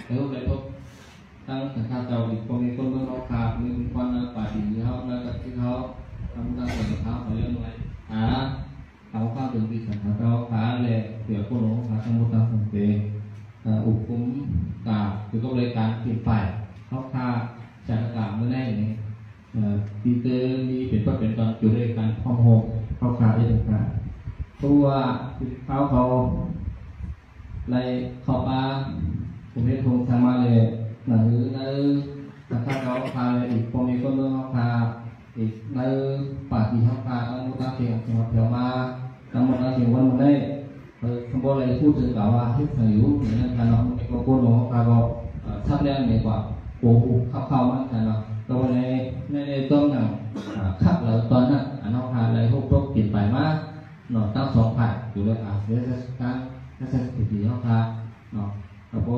cái hôm đấy thôi tăng thằng cha giàu thì con con nó khá nên con bà thì họ nó đặt cái họ không ra được tháo phải lên lại tháo qua đường thì thằng giàu khá lệ kiểu cô nó khá trong một tăng thực tế ủ cũng cả từ câu lấy cán thì phải họ khá trả cả bữa nay này đi tới điเป็นประเด็นตอนอยู่ในการพร้อมโฮเขาขายได้ค่ะเพราะว่าเขาในขอบมาผมเห็นทงทางมาเลยหนังในราคาเขาขายอีกพอมีคนเมืองเขาขายอีกในป่าที่เขาขายเอามุตาเสียงจังหวัดเพียวมาทั้งหมดเราเสียงวันหมดได้คำบอกอะไรพูดถึงกล่าวว่าที่ทางอยู่ในการน้องมีคนโกนของเขาก็ชัดแรงเหนือกว่าโอ้โหเข้ามันกันเนาะตัวในต้นหนังขับแล้วตอนนั้นน้องพาอะไรพวกรถเปลี่ยนไปมากหน่อตั้งสองผ่านอยู่เลยเดี๋ยวจะการจะสิ่งน้องพาเนาะแล้วก็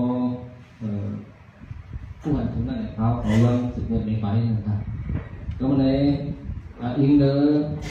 ผู้หันถึงนั่นเขาเรื่องสึกเงินในไปนะครับก็มันเลยอิงเดอ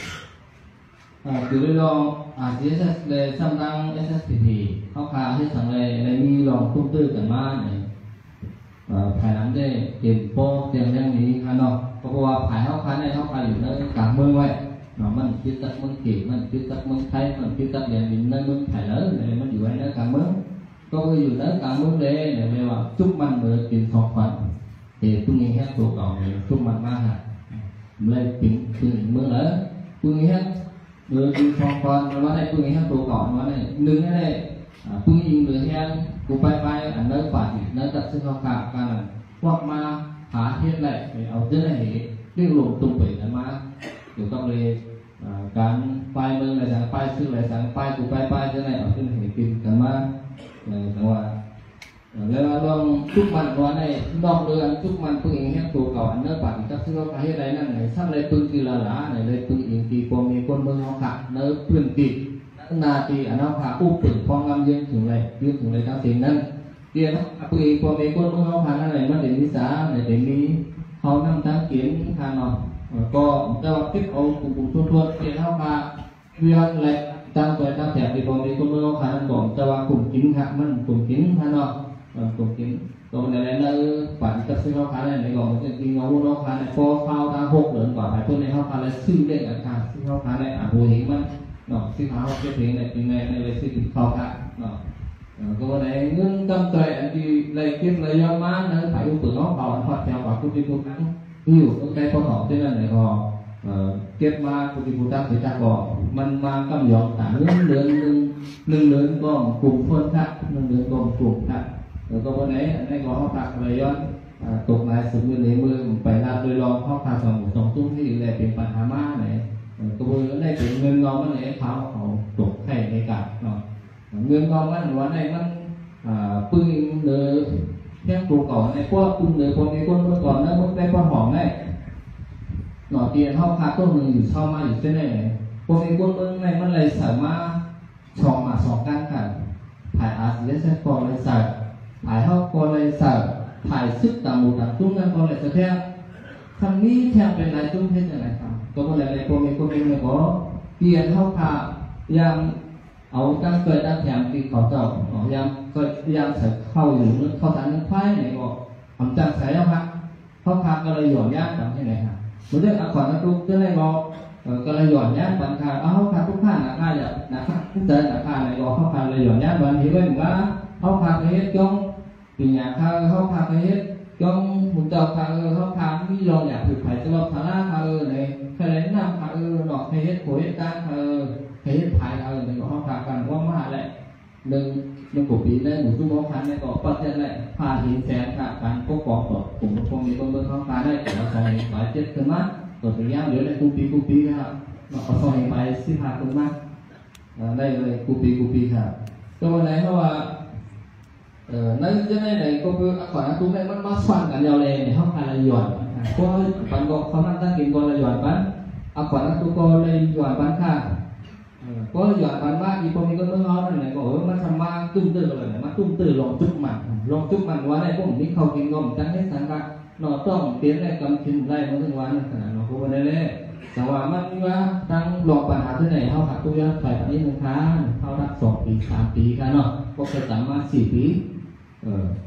อยู่ด้วยลองเดี๋ยวจะเลยซ้ำตั้งSSTPเขาพาให้สั่งเลยมีลองตุ้มตื้อกันมาเนี่ยภายหลังได้เก็บโป้เตียงเรื่องนี้ครับเนาะเพราะว่าภายเขาค้าในเขาค้าอยู่ในกลางเมืองไว้เนาะมันคิดตัดมันเก็บมันคิดตัดมันไทยมันคิดตัดอย่างนี้ในเมืองไทยเลยเนี่ยมันอยู่ในกลางเมืองก็อยู่ในกลางเมืองเลยเนี่ยเรียกว่าจุกมันเบอร์กินสองฟันเหตุพวกนี้แค่ตัวเก่าเนี่ยจุกมันมากฮะเลยถึงเมืองเลยพวกนี้แค่เบอร์กินสองฟันว่าในพวกนี้แค่ตัวเก่าว่าในหนึ่งนี่พวกนี้เบอร์แค่กูไปอันนั้นฝ่ายนั้นตัดสินเขาขาดการพวกมาหาเทียนเลยเอาเจ้าไหนเรื่องลงตุ้งไปนั้นมาเกี่ยวกับเลยการไปเมืองอะไรต่างไปซื้ออะไรต่างไปกูไปเจ้าไหนเอาเจ้าไหนกินกันมาแต่ว่าแล้วลองทุกมันว่าในดอกเรือนทุกมันพึ่งเองแค่ตัวเก่าอันนั้นฝ่ายตัดสินเขาขาดอะไรนั่นไหนซ้ำเลยพึ่งกีฬาหลาไหนเลยพึ่งเองตีพอมีคนเมืองเขาขาดเนื้อพื้นตีนาทีอันนั้นพาอุปถึงพองงามยืนถึงเลยทั้งสิ่งนั้นเกี่ยวกับปีพอมีคนเมื่อเขาผ่านอะไรมันเด่นวิสาเด่นนี้เขานำทั้งเขียนทางนอนก็จะว่าคิดเอากลุ่มทั่วเกี่ยวกับมาเวียนอะไรตั้งตัวตั้งแถบปีพอมีคนเมื่อเขาผ่านก่อนจะว่ากลุ่มกินหักมันกลุ่มกินทางนอนกลุ่มกินตัวในนั้นฝันจะซื้อเขาผ่านอะไรก่อนจะกินเอาเขาผ่านในพอเข้าทางหกเหลืองกว่าไปเพื่อนในเขาผ่านอะไรซื้อเรื่องอาการซื้อเขาผ่านในหัวหินมันเนาะสิเขาเก็บเพลงในปีในเลยสิเขาค่ะเนาะก็ในเงื่อนจำใจอันที่เลยเก็บเลยยอมมาเนื้อphảiอุปเขาเขาอันทอดแถวกว่าคุณที่คุณนั้นอยู่ตรงใจคนหอมที่นั่นเลยก็เก็บมาคุณที่คุณตั้งใจจะก่อมันมากำยองแต่เรื่องเดือนก็กลุ่มคนค่ะเดือนก็กลุ่มค่ะแล้วก็วันไหนในก็เขาตักเลยย้อนตกนายสุดมือไปลาโดยรองเขาพาสองตุ้งที่เลยเป็นปัญหามาไหนตัวได้เป็นเงินงอมันเลยเขาตกไข่ในกาดเนาะเงินงอมันวันไหนมันปืนเดือแค่ตัวก่อนในพวกปืนเดือคนในคนเมื่อก่อนนั้นมันได้พอหอมได้หน่อเตียนเท่าคาต้นหนึ่งอยู่เข้ามาอยู่เส้นไหนพวกในคนเมื่อไหนมันเลยสามารถสองกันค่ะถ่ายอาร์ตเลสเซอร์เลยใส่ถ่ายเท่าก็เลยใส่ถ่ายซึกต่างหมู่ต่างจุ้งกันก็เลยจะแค่ทางนี้แทงเป็นลายจุ้งเช่นไรครับก็เลยพวกนี้เนี่ยก็เปลี่ยนเท่าขายังเอาตั้งเกิดตั้งแถมตีเขาเจ้ายังก็ยังใส่เข้าอยู่นึกเข้าทางนึกไพ่ไหนก็ทำจังใส่แล้วครับเท่าขาก็เลยหย่อนย่างทำที่ไหนครับเมื่อเรื่องอักษรนักลุกก็เลยบอกก็เลยหย่อนย่างบันคาเอาเท่าขาทุกข้างหน้าเนี่ยนะครับทุกเดินหน้าข้างไหนก็เท่าขาเลยหย่อนย่างบันทีไว้เหมือนว่าเท่าขาเฮ็ดจงปีหน้าข้าเท่าขาเฮ็ดจงหุ่นเจ้าข้าเท่าขามีลองอยากถือไผ่ตลอดทางหน้าข้าในใครเล่นน้ำข้าหนอกให้เฮ็ดโผล่เฮ็ดตั้งให้เฮ็ดไผ่ในก็เท่าขากันว่ามาแหละหนึ่งกปีได้หมู่ซุ้มพันในก็ปัจจัยแหละพาหินแสนขาการปกป้องต่อกลุ่มพวกนี้คนเบิ่งเท่าขาได้แต่ละซอยหลายเจ็ดขึ้นมาตัวตัวอย่างเหลือในกูปีครับเอาซอยไปสิบห้าขึ้นมาได้เลยกูปีครับตัวไหนเพราะว่านั่นจะได้ไหนก็คือก่อนนะตุ้งได้มันมาฟันกันยาวเลยในห้องการละหย่อนเพราะปันก็เขานั่งตั้งกินก็ละหย่อนปันก่อนนะตุ้งก็เลยหย่อนปันค่ะก็หย่อนปันว่าอีพวกนี้ก็ต้องเอาหน่อยก็มันทำมาตุ้มตื่นเลยมาตุ้มตื่นลองจุกมันว่าได้พวกนี้เขากินก็มันตั้งให้สังกัดหน่อต้องเปลี่ยนได้กำกินได้มาถึงวันขนาดหน่อพวกนั้นเลยแต่ว่ามันว่าตั้งหลอกปัญหาที่ไหนเขาหักตัวยอดไฟอันนี้1 ครั้งเขารัก2 ปี 3 ปีกันเนาะก็เคยต่ำมา4 ปี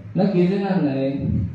nó kia thế này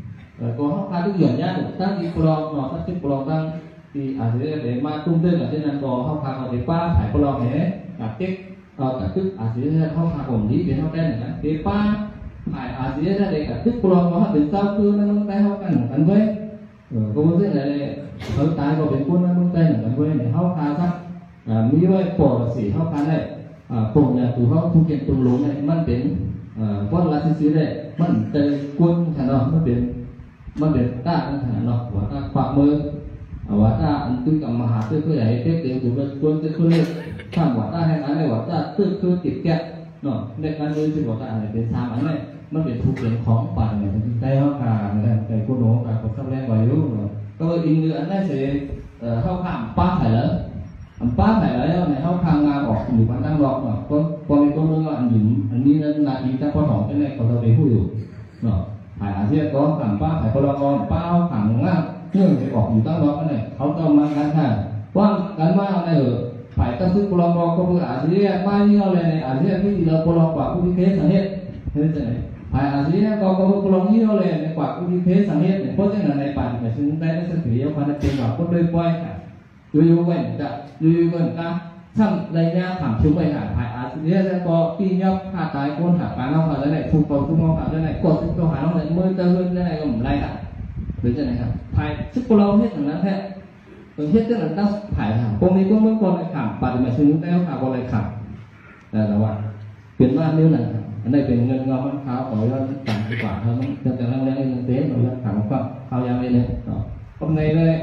có học hai cái duyên nhá được tăng đi prong nó tăng prong tăng thì để mà tung tên ở trên là có học hàng ở để qua phải prong này cả tích cả tức học hàng ổn lý biến học đen này để qua phải ra để cả tức prong nó đến sau cứ nó tay học cắn với có một cái này ở tại có bên quân nó tay cắn với để học hàng sắc mỹ với phổ sĩ học hàng này phổ nhà tù học thu kiện tù lún nàyมันเป็นก้อนละซื้อได้มันเตยกุ้งขนาดมันเป็นตาขนาดเนาะว่าตาขวามือว่าตาอันตื้อกับมหาตื้อคือใหญ่เต็มเต็มอยู่เป็นกุ้งตื้อคือข้ามว่าตาให้อันนี้ว่าตาตื้อคือติดแกะเนาะในการเรียนที่ว่าตาอะไรเป็นสามอันนี้มันเป็นทุกอย่างของป่าเนี่ยใกล้ห้องการใกล้กุ้งโหนกับคนทำแรงไว้รู้เนาะก็อีกเรื่องอันนี้สิเข้าข้ามป้าไผ่แล้วป้าไผ่แล้วเนี่ยเข้าข้างงานออกอยู่บ้านตั้งรอกเนาะก็มีตัวนึงว่าอันนี้นั่นนาทีตั้งข้อสองเป็นไงเขาเราไปพูดอยู่เนาะไผ่อาเซียนก็ขังป้าไผ่พลกรป้าขังงานเรื่องที่ออกอยู่ตั้งรอกนั่นแหละเขาต้องมาการค่ะว่าการว่าอะไรเหรอไผ่ตั้งซึ่งพลกรก็คืออาเซียนมาที่เราเลยในอาเซียนที่เราพลกว่าผู้ที่เคสสังเกตเห็นไหมไผ่อาเซียนก็คือพลกที่เราเลยในกว่าผู้ที่เคสสังเกตเนี่ยเพราะฉะนั้นในป่าเนี่ยซึ่งได้สักทีเอาความเป็นว่าก็เลยปล่อยค่ะอยู่ๆกันจะอยู่ๆกันก็ช่างในเนี้ยถามชุ่มไปหาภายอาเซียนแล้วก็ที่ยกหาตายคนหาปลาน้องหาได้ไหนฟูกฟูกมองหาได้ไหนกดตัวหาน้องไหนมือเตยได้ไหนก็ไม่ได้ค่ะหรือจะไหนครับภายชุดโปรเฮ็ดอย่างนั้นแท้ตัวเฮ็ดจะหลังตั้งภายหาพวกนี้ก็เมื่อก่อนเลยขำปัจจุบันซึ่งได้ขาก็เลยขำแต่ว่าเปลี่ยนว่านิ้วหนังอันนี้เป็นเงินเงามันขาวของเราต่างกว่าเขาต้องจะนั่งเลี้ยงเงินเต้เราขำก็เขายาวเลยเนี่ยhôm nay đây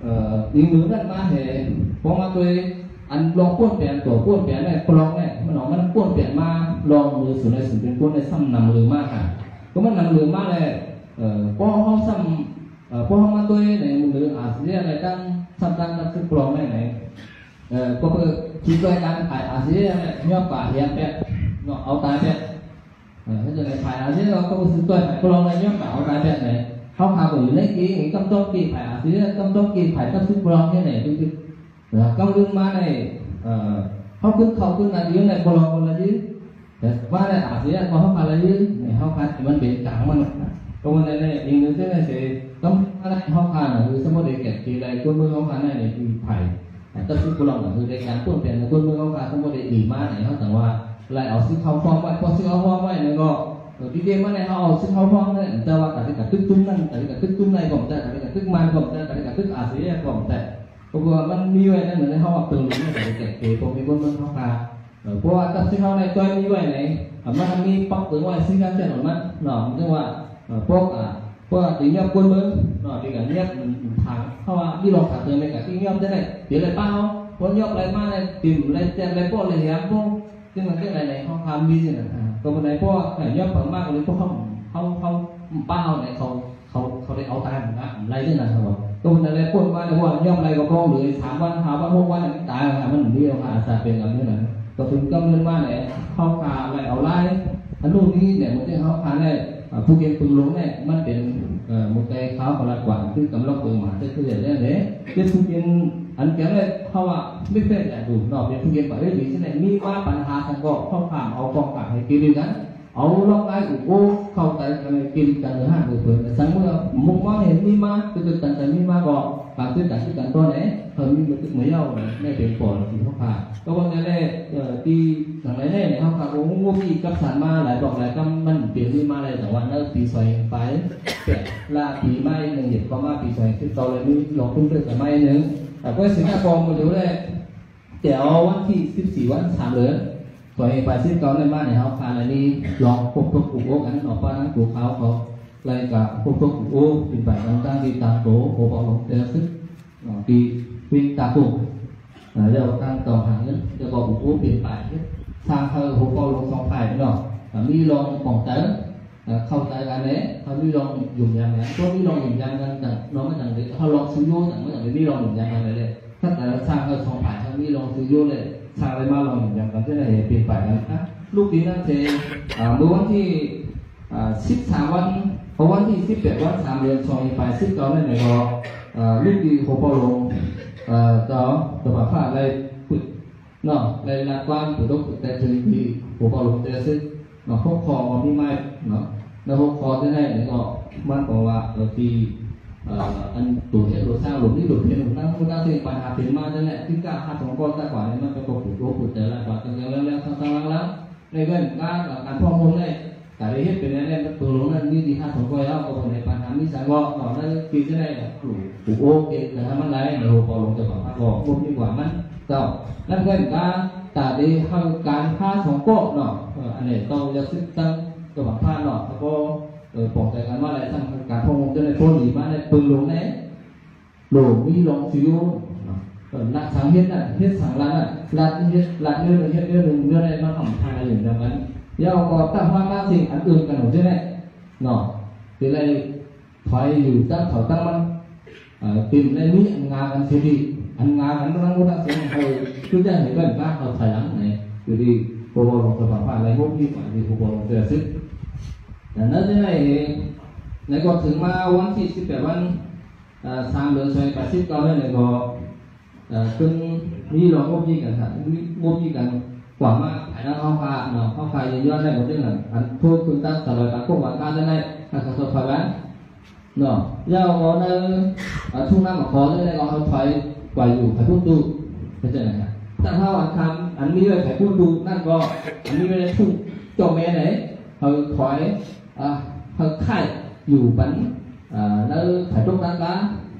đi hướng đất ma thì có ma tôi ăn lon cuốn biển tổ cuốn biển này lon nàyมันcuốn biển ma lonมือสุดในสุดเป็นcuốnในซ้ำนำมือมากค่ะก็มันนำมือมากเลยพอห้องซ้ำพอห้องมาตัวในมืออาเซียนอะไรตั้งซ้ำตั้งซึ่งลอนไหนก็คือคิดด้วยการถ่ายอาเซียนเนี่ยย่อป่าเฮียเป็ดเนาะเอาตายเป็ดถ้าจะในถ่ายอาเซียนเราก็ซื้อตัวถ่ายลอนในย่อป่าเอาตายเป็ดnày không hào bởi lấy cái công tốt kỳ phải à dưới công tốt kỳ phải tập sức blog như này chứ công lương ma này không cứ là dưới này blog là dưới ma này à dưới có không phải là dưới này không phải thì mình bị cản mình công này này những thứ thế này sẽ công này không phải là người sẽ có để kẹt thì này quân mưa không phải này thì phải tập sức blog là người để cản quân tiền là quân mưa không phải không có để gì ma này không chẳng qua lại ở sức không phong vậy có sức không phong vậy này có đi game này họ sức hao hoang đấy, taว่าcả tức tung này, cả tức tung này còn ta, cả tức man còn ta, cả tức à thế còn ta, còn vừaมันมีไว้นั่นเหมือนเขาตื่นแล้วแต่เก๋ๆผมมีคนมันเขาพาเพราะว่าตัดสินเขาในตัวมีไว้ไหนมันมีปักถึงไว้สิ่งนั้นเช่นนั้นเนาะเรียกว่าพวกตีเงียบคนมึงเนาะตีกันเงียบทางเขาว่าที่ลองขัดเตือนในกับที่เงียบได้ไหนเดี๋ยวอะไรเปล่าพอเงียบอะไรมาเลยtìmอะไรแจ้งอะไรพวกอะไรอย่างพวกซึ่งมันcái nàyเขาทำมีสินะcòn bên này có phải nhấp vào mang lên có không bao nàyเขาได้เอาตายเหมือนกันไรนี่นะครับตัวนั้นเลยพูดว่าในวันย่อมไรก็กองหรือ3 วันหาว่า6 วันตายมันเดียวค่ะจะเป็นแบบนี้นะก็ถึงกำเนิดว่าเนี่ยเข้าขาอะไรเอาไล่อันนู้นนี้เนี่ยมันจะเข้าขาเนี่ยผู้เก็บปืนหลงเนี่ยมันเป็นmột cáiเขาของเรากว่าคือกำลังปืนมาจะคืออย่างนี้เนี่ยที่ผู้เก็บอันเกี่ยวเลยเขาว่าไม่เป็นแต่ดูนอกเป็นผู้เก็บไปได้ดีที่ไหนมีว่าปัญหาทางก็เข้าขามเอากองกลับให้กินกันเอาล็อกไล่อุโบเข้าใจกินกันหรือห้าหรือเปล่าสังเมื่อมุกว่าเห็นมีมาคือกันแต่มีมาก็การซื้อกันที่กันตัวไหนมีมันตึกไม่ยาวเลยไม่เป็นผลที่เขาขาดก็วันนี้เลยที่หลังไหนเนี่ยเขาขาดโอ้โหมีกับสารมาหลายบอกหลายก็มันเปลี่ยนมีมาเลยแต่วันนั้นปีซอยไปเปลี่ยนลาปีไม้หนึ่งเด็กก็มาปีซอยที่โตเลยมีหลอกขึ้นด้วยกับไม้หนึ่งแต่ก็สิงคโปร์มาดูเลยเดี๋ยววันที่14 วัน3 เดือนตัวเองไปซื้อเกาในบ้านเนี่ยเขาพาอะไรนี่ลองพวกอุโบกันออกมาทั้งตัวเขาเลยกับพวกอุโบเป็นไปต่างๆที่ตามโตโอปอลงเตซึที่วิ่งตาตุ่มเดี๋ยวตั้งต่อหางนั้นเดี๋ยวบอกอุโบเป็นไปสร้างเขาโอปอลง2 ฝ่ายเนาะมีลองของเต๋อเข้าใจกันเนี่ยเขามีลองยุ่งยากเนี่ยตัวมีลองยุ่งยากกันแต่น้องไม่ต่างเลยเขาลองซื้อโย่แต่ไม่ต่างเลยมีลองยุ่งยากกันเลยถ้าแต่สร้างเขา2 ฝ่ายเขามีลองซื้อโย่เลยชาเลยมาลองอย่างกันที่ไหนเปลี่ยนไปกันนะลูกนี้นั่นเองเมื่อวันที่13 วันพอวันที่18 วัน3 เดือนซอยไปซื้อเก่าในไหนก็ลูกดีโคปลงต่อตัวแบบว่าอะไรฝึกเนาะอะไรละกว้างฝึกต้องฝึกแต่ถึงที่โคปลงแต่ซื้อเนาะพวกคอมีไม้เนาะ nó không khó thế này để họ mang có là ở thì anh tổ chức đồ sao đồ đi đồ tiền đồ năng không đang tiền bài hạt tiền ma thế này tất cả hạtของcon ta quả này nó phải có phụ trở lại và từng leo leo sang lắm này gần các cán phong hôm nay cả đây hết cái này em từ lúc này đi thì hạtของcon đó còn này bàn hàm đi sáng gọn còn nó kỳ thế này đủ ok là hai mắt này đồ bỏ lồng cho bằng hạt gọn không như quả mắt rồiนั่นgần cácแต่ดีการฆ่าของโกะเนาะอันนี้ต้องจะซึกตั้งตัวแบบผ้าเนาะแล้วก็ปอกใจกันว่าอะไรทำการพงจะในโพลีมาในปืนหลวงเนี่ยหลวงมีหลวงซิวหลักสังเฮ็ดน่ะเฮ็ดสังลันน่ะหลักเฮ็ดหลักเรื่องเฮ็ดเรื่องหนึ่งเรื่องอะไรมาทำทางอะไรอย่างเดียวกันย่อก็ตั้งว่าตั้งสิ่งอันอื่นกันหนูใช่ไหมเนาะทีไรถอยอยู่ตั้งเขาตั้งมันtìm lên mỹ ăn ngà ăn xì đi ăn ngà ăn nó đang sẽ hồi cứ ra thì gần bác họ phải lắm này từ đi cô bò lồng tập phải lấy hút đi phải thì cô bò lồng sẽ sức nó thế này cònถึงมาวันที่18วัน3 เดือน89nàyก็ขึ้นนี่เรางบยี่กันครับงบยี่กันกว่ามาขายน้ำข้าวขาเนาะข้าวขายย้อนได้หมดเรื่องนั้นอันทุกคุณตั้งตลอดการควบคุมการได้ไหมการสอบถามเนาะย่าก็ในช่วงนั้นมาขอได้ก็เขาถอยกว่าอยู่ขายพูดดูเข้าใจไหมครับแต่ถ้าวันทำอันนี้เลยขายพูดดูนั่นก็อันนี้ไม่ได้ทุ่งจอมแม่ไหนเขาถอยเขาไข่อยู่ปันแล้วขายตรงนั้นก็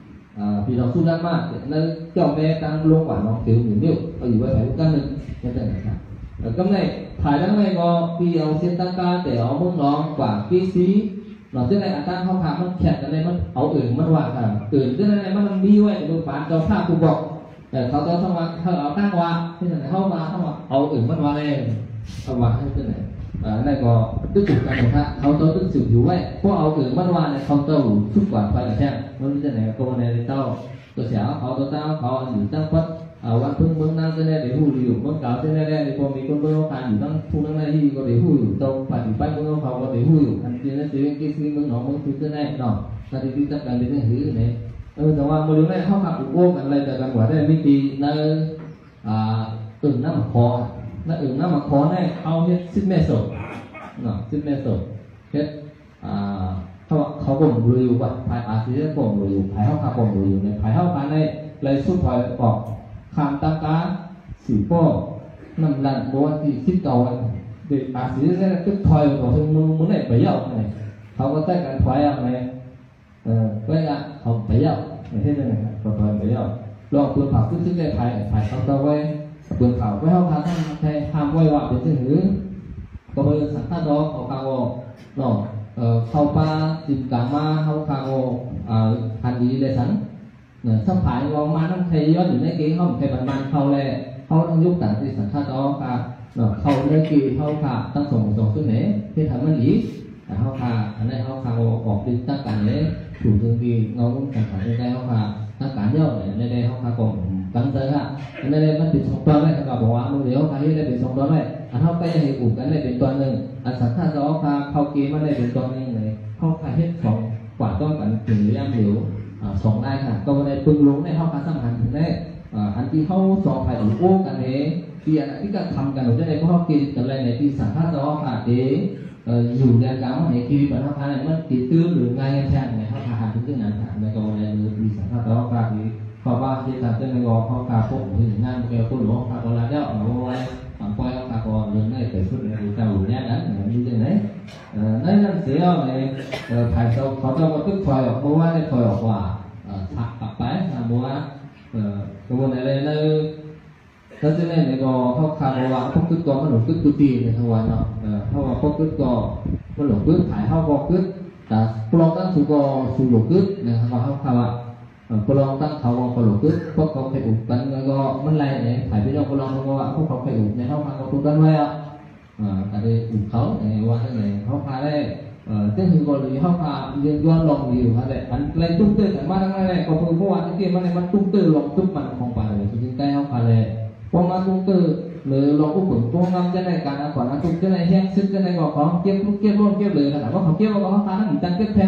vì nó xung đột mà nó cho mẹ tăng luôn quả nó thiếu nhiều nhiều ởอยู่ไว้phải cănนึงเข้าใจไหมครับcái này phải đăng này có vì ông xin tăng ca để ông muốn nó quả kỹ sĩ nó thế này anh ta không phạm nó chẹt cái này mất ấu ửng mất hòa cả ửng thế này mất bi vậy để bán cho pha cụ bọc đểเขาจะต้องมาเขาเอาตั้งว่าที่ไหนเข้ามาเข้ามาเอาอื่นมันว่าเลยเอาว่าให้ที่ไหนnày có tức chủ cái khácเขาต้องtức sự hiểu vậyพวกเอาอื่นมันว่าเนี่ยเขาต้องทุกกว่าไปกับแท้มันที่ไหนก็ในเต้าตัวเสียเขาตัวเต้าเขาอยู่ตั้งพัดวันพึ่งเมืองนั่งที่นี่เดี๋ยวหูอยู่เมืองเก่าที่นี่เดี๋ยวพอมีคนเมืองการอยู่ตั้งทุ่งนั่งในที่ก็เดี๋ยวหูอยู่ตรงฝ่ายไปเมืองเขาก็เดี๋ยวหูอยู่อันที่นั่นที่ที่ที่เมืองหนองเมืองที่นี่เนาะแต่ที่จับกันที่นี่หื้อเนี่ยแต่ว่าเมื่อนี้เขาขับอุโบกอะไรแต่กันว่าได้ไม่ดีในอึ่งน้ำคอในอึ่งน้ำคอเนี่ยเอาเนี่ยซิดเมโซเนาะซิดเมโซเฮ็ดเขาบ่มรู้อยู่ว่าภายอาชีพบ่มรู้อยู่ภายเขาขับบ่มรู้อยู่ในภายเขาการในเลยสุดถอยออกคำตากาสีโป้น้ำลันบัวที่ซิดเก่าเด็กอาชีพเนี่ยก็ถอยออกถึงมือไหนไปเยอะไงเขาก็ได้การถอยอะไรก็อย่างเขาไปเยอะอย่างเช่นนี้นะครับถอยไปเยอะลองเปลือกเผาขึ้นซึ่งได้ภายเขาตัวไว้เปลือกเผาไว้เขาทำให้ทำไว้ว่าเป็นสิ่งหื้อก็เป็นสังฆาดอกเขาคางเนาะเข้าป่าจิตกามาเขาคางทันดีเลยสันสัมผัสว่ามาทั้งไทยย้อนอยู่ในกี่เขาไทยบันเขาเลยเขาต้องยุคต่างที่สังฆาดอกค่ะเขาในกี่เขาค่ะตั้งส่งซึ่งไหนที่ทำมันดีแต่เขาค่ะอันนี้เขาคางออกดิตั้งการเลยถูกถึงกี่เงาสังขารในใจเขาค่ะตั้งการเยอะในใจเขาค่ะก่อนตั้งใจค่ะในใจมันติดสองตัวเลยเขาบอกว่ามึงเดี๋ยวเขาให้ได้เป็นสองตัวเลยอันเขาไปให้อุบกันได้เป็นตัวหนึ่งอันสังฆาดอกค่ะเขาเกมันได้เป็นตัวหนึ่งเลยเขาค่ะเฮ็ดสองกว่าต้องกันถึงย่ำเหลวสองได้ค่ะก็ในปึงลงในเขาค่ะสังหารถึงได้อันที่เขาสองฝ่ายอุโบกันเองที่อันที่ก็ทำกันหนูจะได้เพราะเขาเกณฑ์กันอะไรในที่สังฆาดอกค่ะเดอยู่ในกลางในที่ปัญหาอะไรมันติดตื้อหรือไงแช่ในเขาหาถึงที่ไหนค่ะในกรณีมีสังฆาดอกค่ะที่เพราะว่าที่ทำเป็นในกรเขาค่ะพวกถึงงานเกี่ยวกับหลวงค่ะก็แล้วเอาไว้ปล่อยเขาค่ะก็เรื่องในเกิดขึ้นในเจ้าหลวงเนี่ยนั้นมีเรื่องไหนนั่นเสียในถ่ายเขาจะมาตึกถอยออกเพราะว่าได้ถอยออกว่าถักกลับไปเพราะว่ากระบวนการในแล้วจะได้ในกอเขาคาดว่าพวกตึกกอมันหลงตึกตุตีในทั้งวันเนาะเพราะว่าพวกตึกกอมันหลงตึกถ่ายเขาบอกตึกแต่ปลอกตั้งสูกอสูหลงตึกนะครับว่าเขาคาดว่าปลอกตั้งเขาบอกหลงตึกพวกเขาไปอุดกันแล้วก็มันไรเนี่ยถ่ายไปเราปลอกเขาว่าพวกเขาไปอุดในเขาคาดเขาตุกันไว้อ่ะแต่ได้อุดเขาในวันนั้นเลยเขาคาดได้เจ้าหญิงกอลีเขาคาดยืนย้อนลงอยู่ฮะแต่อันไรตุ้งตื้อแต่มาทั้งนั้นเลยก็เพิ่งเมื่อวานที่มันในมันตุ้งตื้อลงตุ้งมันของป่าเลยจริงๆใกล้เขาคาดเลยพวกนั้นตุ้งตื้อหรือเราผู้ฝึกพวกนั้นจะในการก่อนนั้นตุ้งจะในแห้งซึ่งจะในก่อของเก็บลูกเก็บร่วมเก็บเลยขนาดว่าเขาเก็บว่าเขาทานนั้นตั้งเก็บแทงอ่ะ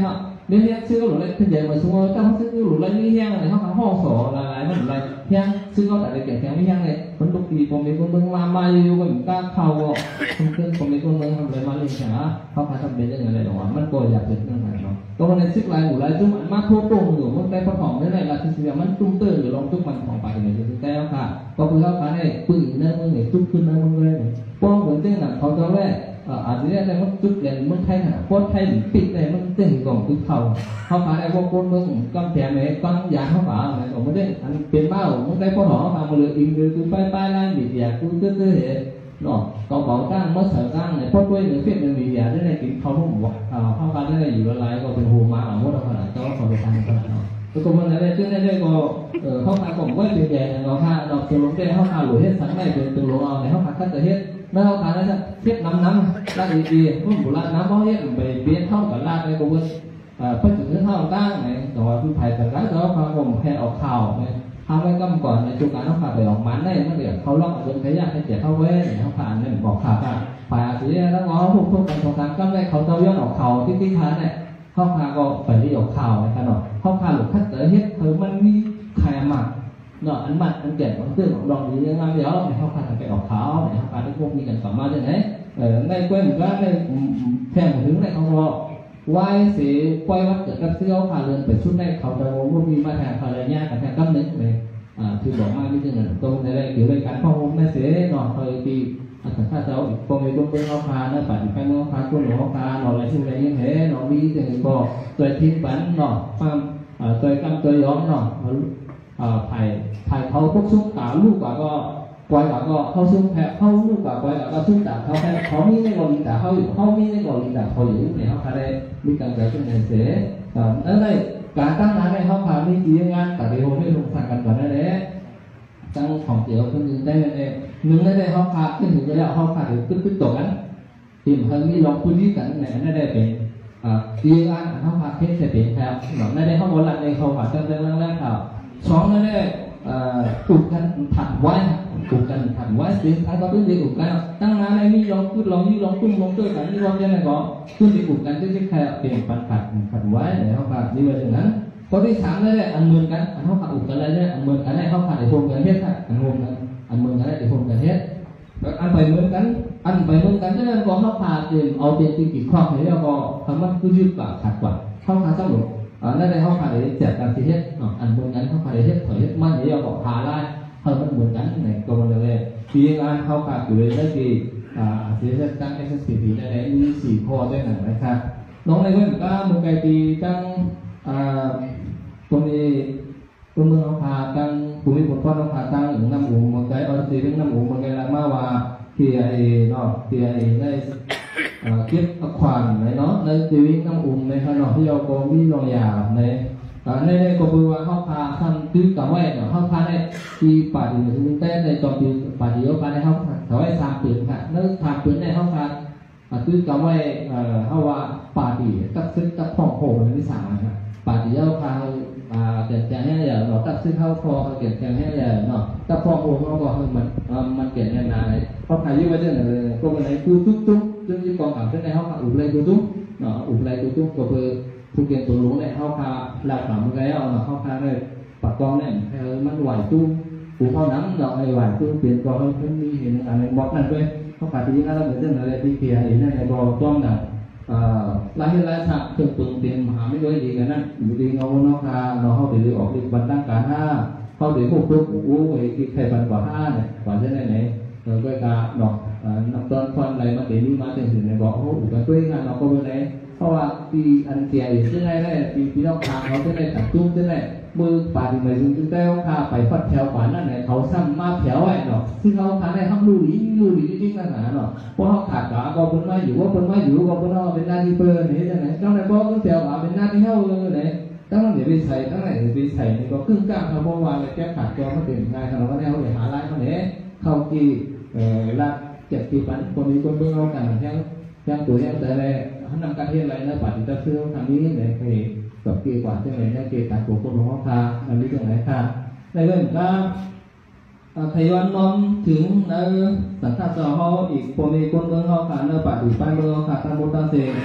nếu hiện sư có đủ lại thân thể mà xuống ngôi trong sư đủ lại như hang này họ ho sổ là lại vẫn lại hang sư có tại để kiện theo như hang này vẫn tục kỳ còn mấy con bưng ma yêu còn ta khâu không cứ còn mấy con bưng làm lại ma lên cả họ phảiทำเป็นอย่างไรหรอมันก็อยากเป็นอย่างไรเนาะก็วันนี้ซึกลายหมู่ลายจุ่มมาโคโป่งอยู่มันได้พอของนี่แหละlàคือมันจุ่มเตอร์หรือลองจุ่มมันของไปเนี่ยคือแต่ค่ะก็คือเขาขาเนี่ยปืนเนี่ยมึงเนี่ยจุ่มขึ้นนะมึงเลยป้องเหมือนเจ้าหน้าเขาจะแรกอาจจะได้มันจุดเด่นมันไทยนะโคตรไทยปิดเลยมันเต้นก่อนคือเขาขาได้พวกคนมึงก้อนแขนเนี่ยก้อนยางเขาขาอะไรของมันได้อันเป็นเบ้ามันได้พอหอมาหมดเลยอินเลยคือไปไล่บิดยาคือตื้อเหตุเนาะก็บอกจ้างเมื่อเสาร์จ้างเนี่ยพอด้วยหรือเพี้ยนเป็นบิดยาได้ในกินเขาทุ่มบอกเขาขาได้อยู่ละลายก็เป็นหูมาหลังมดเอาขนาดเจ้าเขาไปทำขนาดเนาะก็มันได้ซึ่งได้ก็เขาขาผมก็เป็นใหญ่เราขาเราจะลงได้เขาขาหลุดเฮ็ดสังไม่เป็นตัวลงเอาในเขาขาคัดจะเฮ็ดแล้วเขาขาได้เฮ็ดน้ำลาดดีๆมันบุหรี่น้ำเพราะเฮ็ดไปเปลี่ยนเท่ากับลาดในกบฏเพื่อถึงเท่าตั้งไงแต่ว่าผู้ไทยแต่ละเจ้าเขาผมแค่ออกข่าวไงทำไว้กำก่อนในจุกการเขาขาไปออกมันได้เมื่อเดี๋ยวเขาล็อกจนขยันให้เจ็บเข้าเว้ยเขาผ่านเนี่ยบอกข่าวว่าฝ่ายอาชีพแล้วง้อพวกกันสงครามก็ได้เขาเจ้าย้อนออกข่าวที่ขาเนี่ยเขาขาก็ไปที่ออกข่าวไงกันเนาะเขาขาหลุดคัดเตอเฮ็ดคือมันมีใครมาเนาะอันมัดอันเจ็บอันตื้อของดองดียังไงเดี๋ยวเขาขาไปออกข่าวเขาขาได้พวกมีกันสามารถจะไหนในกล้วยเหมือนกันในแทงถึงในเขาบอกวายเสียปล่อยวัดเกิดกับเสื้อขาเรือนไปชุดในเขาจะวงพวกมีมาแทงขาเรือนยากกับแทงกำนึกเลยคือบอกมาไม่ใช่เงินตรงในเกี่ยวกับการข้อมูลในเสียหน่อยเคยที่สังฆาเจ้าพวกมีพวกเป็นเขาขาในป่าที่ไปเมื่อขาตัวหลวงเขาขาหน่อยอะไรที่อะไรยังเห็นหน่อยมีแต่ก็ตัวทิ้งฝันหน่อยความตัวกำตัวย้อมหน่อยถ่ายเขาพวกซุ้มตาลูกก็ปล่อยก็เขาซุ้มแพะเขาลูกก็ปล่อยก็ซุ้มตาเขาแพะเขามีในกอลินตาเขาอยู่เขามีในกอลินตาเขาอยู่เนี่ยเขาขาได้มีการเกิดขึ้นในเสียในการตั้งร้านในเขาพามีกี่งานแต่เดี๋ยวไม่ลงสั่งกันก่อนนั่นแหละตั้งของเตี๋ยวคนหนึ่งได้เลยหนึ่งได้เขาพาขึ้นถึงระยะเขาพาถึงขึ้นตกกันทีมเขามีลองคุยกันไหนนั่นได้เป็นกี่งานเขาพาเทสเสร็จเป็นแล้วนั่นได้เขาบอกหลังในเขาพาตั้งแต่แรกข่าวสองนั่นได้ปลูกกันถัดไว้ปลูกกันถัดไว้สิ่งท้ายก็ต้องได้ปลูกกันตั้งนานในมีลองพูดลองยี่ลองตุ้มลองเตยกันนี่ลองยังไงก็ขึ้นไปปลูกกันที่แค่เปลี่ยนปันถัดไว้เนี่ยเขาพาดีไว้อย่างนั้นพอที่สามได้อันเมืองกันอันเขาพาปลูกกันได้อันเมืองกันได้เขาพาได้โฮมกันเฮ็ดอันโฮมกันอันเมืองกันได้โฮมกันเฮ็ดอันไปเมืองกันอันไปเมืองกันนั่นก็เขาพาเตรียมเอาเตรียมที่กี่ข้อให้แล้วก็ทำมันคือยืดกว่าขาดกว่าเขาพาเจ้าหลวงนั่นได้เขาพาได้แจกการที่เฮ็ดอันเมืองกันเขาพาได้เฮ็ดถอยเฮ็ดมันเดี๋ยวก็พาไล่เขามันเหมือนกันในก็มันเลยปีงานเขาพาอยู่เลยได้กี่เสียตั้ง SSPP ได้มี4ข้อด้วยกันนะครับน้องในเรื่องก็มึงไกตีตั้งตรงนี้ตัวเมืองเขาพาตั้งภูมิพลเขาพาตั้งถึงน้ำอุ่นมึงไกเอาสีเรื่องน้ำอุ่นมึงไกละมาว่าที่ไอ้เนาะที่ไอ้ได้เก็บขวานในเนาะในชีวิตน้ำอุ่นในขนมที่เราโกมีลงยาในก็คือว่าเขาพาทำตื้อกับไว้เนาะเขาพาได้ที่ป่าดีมันจะได้ในจอมตีป่าดีเขาพาได้เขาไว้3 ปืนค่ะแล้ว3 ปืนในเขาพาตื้อกับไว้เขาว่าป่าดีตักซึกตักพ่องโผล่ในที่3ครับป่าดีเขาพาเกี่ยนแจงให้ใหญ่เราตักซึกเข้าคอเขาเกี่ยนแจงให้ใหญ่เนาะตักพ่องโผล่เขาบอกมันเกี่ยนแน่นานเลยเขาพายุ่งไปเรื่องอะไรก็มันในตุ๊กซึ่งที่กองกับเส้นในเขาพาอุบเลยตุ๊กเนาะอุบเลยตุ๊กก็คือทุกเกี่ยนตัวรู้เนี่ยเขาพาหลักหลังไงเอาเนาะเขาพาเลยปักกองเนี่ยมันไหวตู้ปูเข้าน้ำเราไอ้ไหวตู้เปลี่ยนกองเขามีเห็นอะไรบอกนั่นด้วยเขาปฏิบัติแล้วเหมือนเรื่องอะไรที่เขียนเห็นในบอจ้องหนักหลายฉากเครื่องปรุงเตรียมหาไม่ด้วยดีกันนั่นอยู่ดีเงาเนาะค่ะเราเข้าไปเรือออกดีบันตั้งการเข้าไปพวกไอ้ที่ใครบันกว่า5เนี่ยกว่าจะได้ไหนเราก็การดอกนับต้นฟันอะไรมาเดี๋ยวนี้มาถึงในบอกเขาอุปกรณ์ด้วยงานเราก็ไม่ได้เพราะว่าปีอันเสียอยู่ที่ไหนได้ปีนอกทางเขาที่ไหนตัดตุ้มที่ไหนมือป่าที่ไหนซึ่งได้เขาพาไปฟัดแถวขวานั่นไหนเขาซ้ำมาแถวไอ้เนาะซึ่งเขาพาได้ทั้งลู่หลีจริงๆกันหนาเนาะเพราะเขาขาดขาก็คนมาอยู่ก็คนเป็นหน้าที่เปิดนี่ที่ไหนต้องไหนก็ต้องแถวขวาเป็นหน้าที่เข้าเลยไหนตั้งไหนไปใส่ตั้งไหนไปใส่นี่ก็ครึ่งกลางเขาบอกว่าเลยแก้ขาดตัวมันเป็นไงเขาก็ได้เขาไปหาร้านเขาเนี่ยเข้ากี่รัก70 ปันคนนี้คนเบื้องเรากันยังตัวยังแต่อะไรhắn nằm cắt hiện lại là bản ta xưa thằngนี้เนี่ยเคยกับกี่กว่าที่ไหนเนี่ยเกี่ยวกับตัวคนของเขาค่ะอันนี้ตรงไหนค่ะในเรื่องก็ไทยวันน้อมถึงในสังฆาเจ้าเขาอีกพอมีคนเมืองเขาค่ะในป่าดีป้ายเมืองเขาค่ะตามโบราณเสก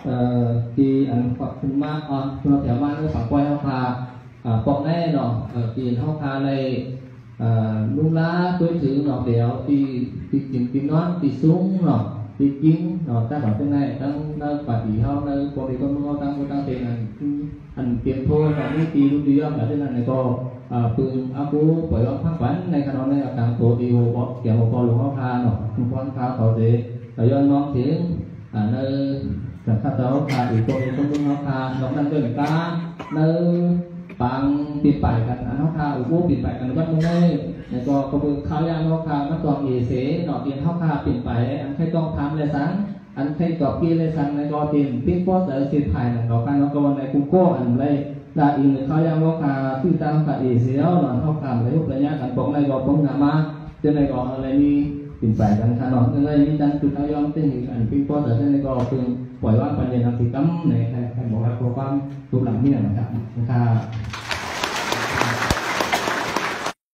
thì anh hoặc chúng ma nó theo ma nó phản quay học hà bọc này nó thì học hà này lúc lá cuối thứ nó đéo thì kiếm nó thì xuống nó thì kiếm nó ta bảo thế này đang phải đi học nơi có đi con mua tăng tiền anh kiếm thôi và những kỳ lúc đi học ở trên này có phương aku bởi ông phát quán này cái đó này là càng cổ thì hồ kiểu hồ con lúa học hà nó không quan khá có thế ở do nó tiếng nơi chẳng khác đó hà thì cô không đúng học hà nó đang chơi ta nơi bằng bị bàiกันhọc hà ở quốc bị bàiกันbắtมึงđây này có vừa khao yang học hà bắt toàn gì thế nọ tiền học hà bị bài anh thấyต้องทำเลยsáng anh thấy có kiaเลยsáng này có tiền biết có tới tiền phải là có cái nó còn này cũng có anh đây là ý người khao yang học hà tư tam cả gì thế đó là học hà lấy hộp đấy nhá cảnh bóng này có bóng ngà ma trên này có này đi bị bàiกันkhá nó nên đây đi đang từ khao yang tên hình ảnh biết có tới trên này có thườngปล่อยว่าประเด็นทางสิกรรมในใครบอกว่าความรูปหลังนี่นะครับ